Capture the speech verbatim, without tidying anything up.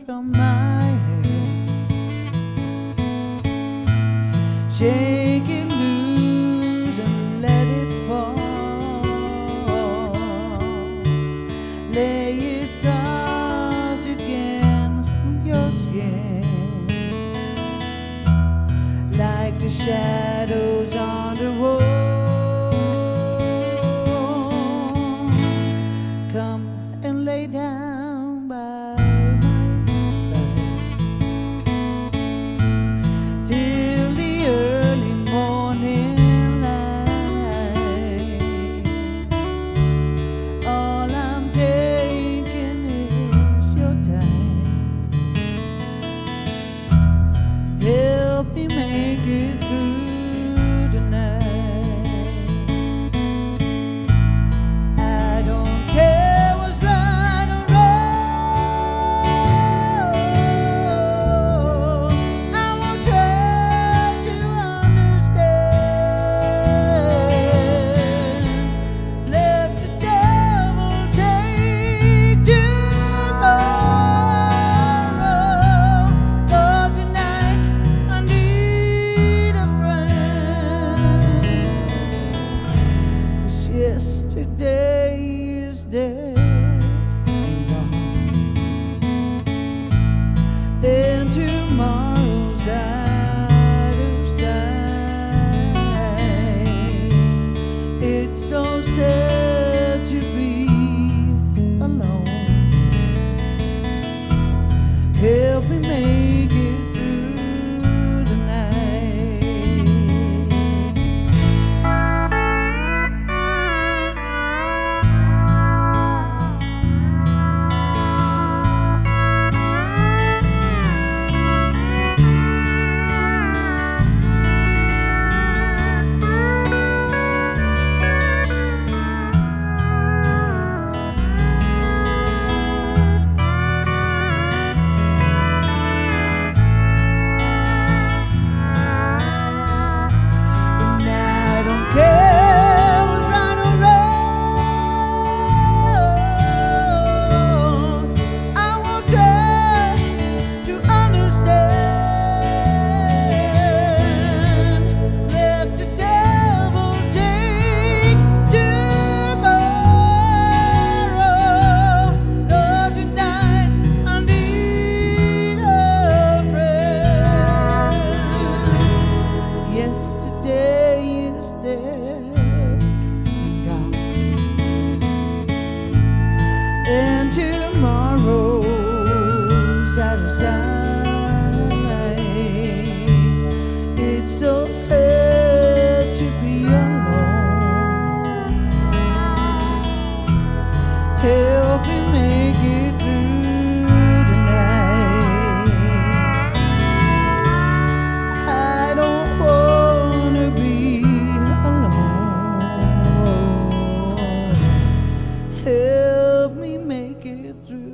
on my head, shake it loose and let it fall, lay it soft against your skin, like the shadows on the wall. Come and lay down by my side till the early morning light. All I'm taking is your time. Help me make it through the night. I don't care what's right or wrong. I will try to understand. Let the devil take tomorrow, for tonight I need a friend. 'Cause yesterday is dead and gone, and tomorrow's out of sight. It's so sad to be alone. Help me make it through the night. And I don't care what's right or wrong. I will try to understand. Let the devil take tomorrow. Lord, tonight I need a friend. Yesterday is dead and gone, and tomorrow's out of sight. It's so sad to be alone. Help me make it through the night. I don't wanna be alone. Help me make it through